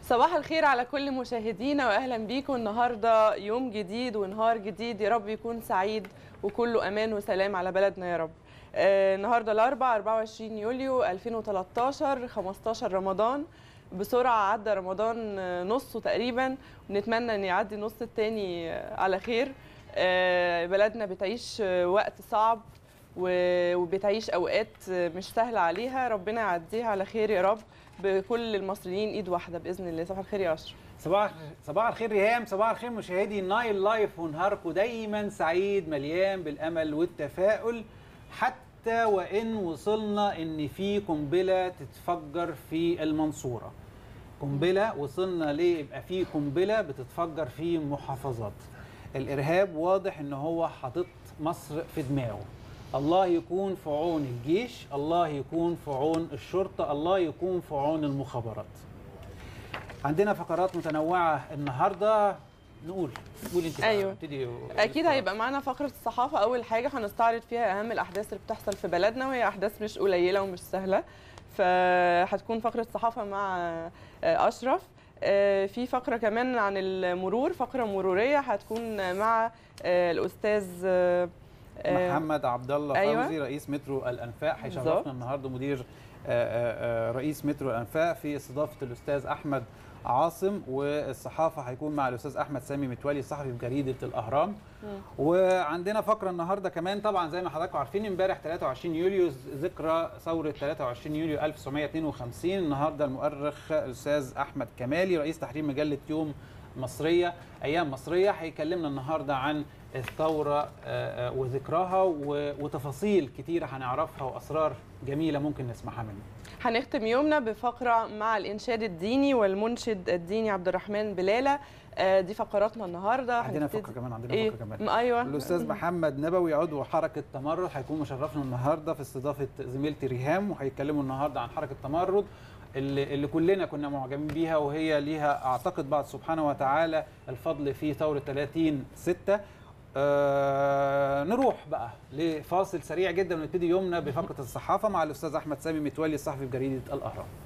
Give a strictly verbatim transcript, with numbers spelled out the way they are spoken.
صباح الخير على كل مشاهدينا واهلا بيكم. النهارده يوم جديد ونهار جديد، يا رب يكون سعيد وكله امان وسلام على بلدنا يا رب. آه النهارده الاربعاء أربعة وعشرين يوليو ألفين وتلتاشر، خمستاشر رمضان. بسرعه عدى رمضان نصه تقريبا، ونتمنى ان يعدي النص التاني على خير. آه بلدنا بتعيش وقت صعب وبتعيش اوقات مش سهله عليها، ربنا يعديها على خير يا رب بكل المصريين ايد واحده باذن الله. صباح الخير يا اشرف. صباح صباح الخير ريهام، صباح الخير مشاهدي نايل لايف، ونهاركم دايما سعيد مليان بالامل والتفاؤل، حتى وان وصلنا ان في قنبله تتفجر في المنصوره. قنبله وصلنا ليه يبقى في قنبله بتتفجر في محافظات. الارهاب واضح ان هو حاطط مصر في دماغه. الله يكون في عون الجيش، الله يكون في عون الشرطة، الله يكون في عون المخابرات. عندنا فقرات متنوعة النهاردة. نقول قولي انت. ايوه اكيد هيبقى معانا فقرة الصحافة. اول حاجة هنستعرض فيها اهم الاحداث اللي بتحصل في بلدنا، وهي احداث مش قليلة ومش سهلة، فهتكون فقرة صحافة مع اشرف. في فقرة كمان عن المرور، فقرة مرورية هتكون مع الاستاذ محمد عبد الله فوزي. أيوة. رئيس مترو الانفاق هيشرفنا النهارده، مدير رئيس مترو الانفاق، في استضافه الاستاذ احمد عاصم. والصحافه هيكون مع الاستاذ احمد سامي متولي، صحفي في جريده الاهرام. م. وعندنا فقره النهارده كمان، طبعا زي ما حضراتكم عارفين امبارح ثلاثة وعشرين يوليو ذكرى ثوره ثلاثة وعشرين يوليو ألف وتسعمائة واثنين وخمسين. النهارده المؤرخ الاستاذ احمد كمالي رئيس تحرير مجله يوم مصريه ايام مصريه هيكلمنا النهارده عن الثوره وذكراها وتفاصيل كتيره هنعرفها واسرار جميله ممكن نسمعها منه. هنختم يومنا بفقره مع الانشاد الديني والمنشد الديني عبد الرحمن بلاله. دي فقراتنا النهارده. عندنا فقره كمان عندنا إيه؟ فقره كمان ايوه الاستاذ محمد نبوي عضو حركه تمرد هيكون مشرفنا النهارده في استضافه زميلتي ريهام، وهيتكلموا النهارده عن حركه تمرد اللي, اللي كلنا كنا معجبين بيها، وهي ليها اعتقد بعد سبحانه وتعالى الفضل في ثوره ثلاثين ستة. آه نروح بقى لفاصل سريع جدا ونبتدي يومنا بفقره الصحافه مع الاستاذ احمد سامي متولي، صحفي في جريده الاهرام.